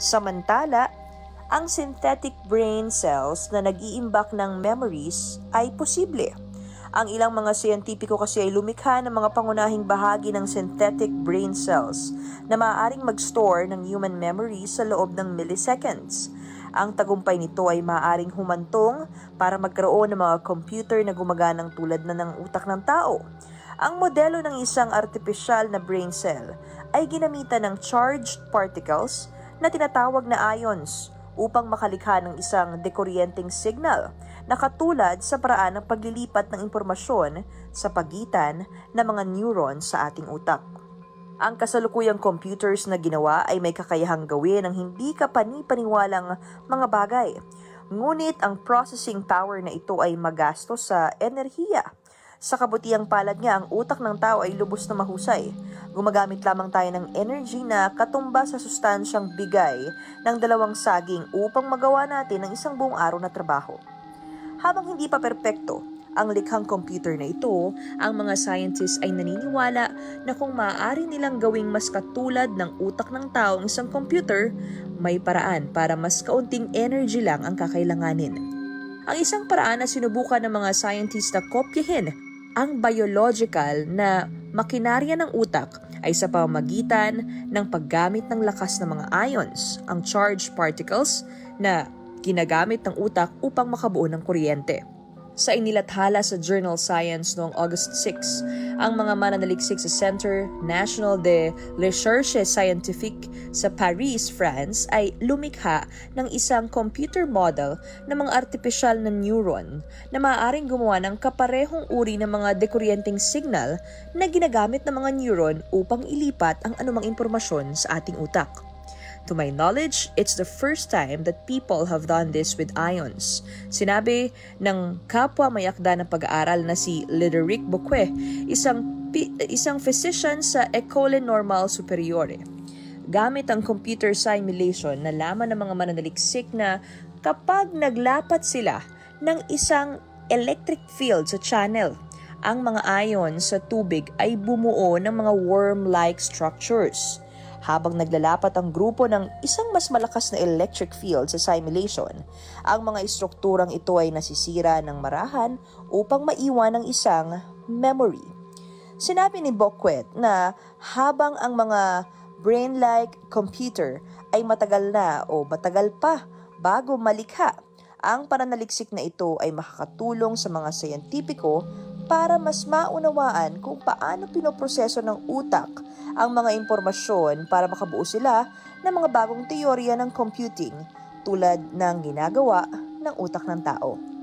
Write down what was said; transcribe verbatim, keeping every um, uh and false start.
Samantala, ang synthetic brain cells na nag-iimbak ng memories ay posible. Ang ilang mga siyentipiko kasi ay lumikha ng mga pangunahing bahagi ng synthetic brain cells na maaaring mag-store ng human memories sa loob ng milliseconds. Ang tagumpay nito ay maaaring humantong para magkaroon ng mga computer na gumaganang tulad na ng utak ng tao. Ang modelo ng isang artificial na brain cell ay ginamitan ng charged particles na tinatawag na ions upang makalikha ng isang dekuryenteng signal na katulad sa paraan ng paglilipat ng impormasyon sa pagitan ng mga neuron sa ating utak. Ang kasalukuyang computers na ginawa ay may kakayahang gawin ng hindi kapani-paniwalang mga bagay. Ngunit ang processing power na ito ay magastos sa enerhiya. Sa kabutihang palad nga, ang utak ng tao ay lubos na mahusay. Gumagamit lamang tayo ng energy na katumba sa sustansyang bigay ng dalawang saging upang magawa natin ang isang buong araw na trabaho. Habang hindi pa perpekto ang likhang computer na ito, ang mga scientists ay naniniwala na kung maaari nilang gawing mas katulad ng utak ng tao ang isang computer, may paraan para mas kaunting energy lang ang kakailanganin. Ang isang paraan na sinubukan ng mga scientists na kopyahin ang biological na makinarya ng utak ay sa pamamagitan ng paggamit ng lakas ng mga ions, ang charged particles na ginagamit ng utak upang makabuo ng kuryente. Sa inilathala sa Journal Science noong August sixth, ang mga mananaliksik sa Centre National de Recherche Scientifique sa Paris, France ay lumikha ng isang computer model ng mga artificial na neuron na maaaring gumawa ng kaparehong uri ng mga dekuryenteng signal na ginagamit ng mga neuron upang ilipat ang anumang impormasyon sa ating utak. To my knowledge, it's the first time that people have done this with ions. Sinabi ng kapwa may akda ng pag-aaral na si Lideric Boquet, isang, isang physician sa École Normale Supérieure. Gamit ang computer simulation, nalaman ng mga mananaliksik na kapag naglapat sila ng isang electric field sa channel, ang mga ions sa tubig ay bumuo ng mga worm-like structures. Habang naglalapat ang grupo ng isang mas malakas na electric field sa simulation, ang mga istrukturang ito ay nasisira ng marahan upang maiwan ng isang memory. Sinabi ni Boquet na habang ang mga brain-like computer ay matagal na o matagal pa bago malikha, ang pananaliksik na ito ay makakatulong sa mga siyentipiko para mas maunawaan kung paano pinoproseso ng utak ang mga impormasyon para makabuo sila ng mga bagong teorya ng computing tulad ng ginagawa ng utak ng tao.